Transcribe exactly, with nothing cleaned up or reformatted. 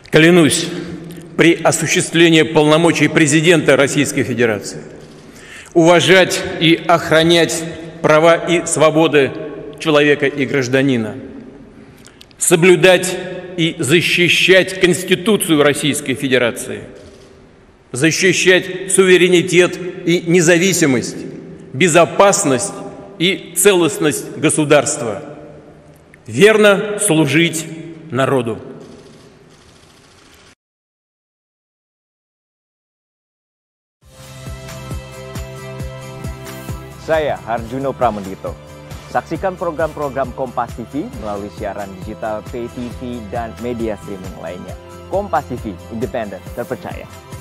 Клянусь при осуществлении полномочий президента Российской Федерации уважать и охранять права и свободы человека и гражданина, соблюдать и защищать Конституцию Российской Федерации, защищать суверенитет и независимость, безопасность и целостность государства, верно служить народу. Saya Harjuno Pramendito. Saksikan program-program Kompas T V melalui siaran digital, pay T V, dan media streaming lainnya. Kompas T V, independen, terpercaya.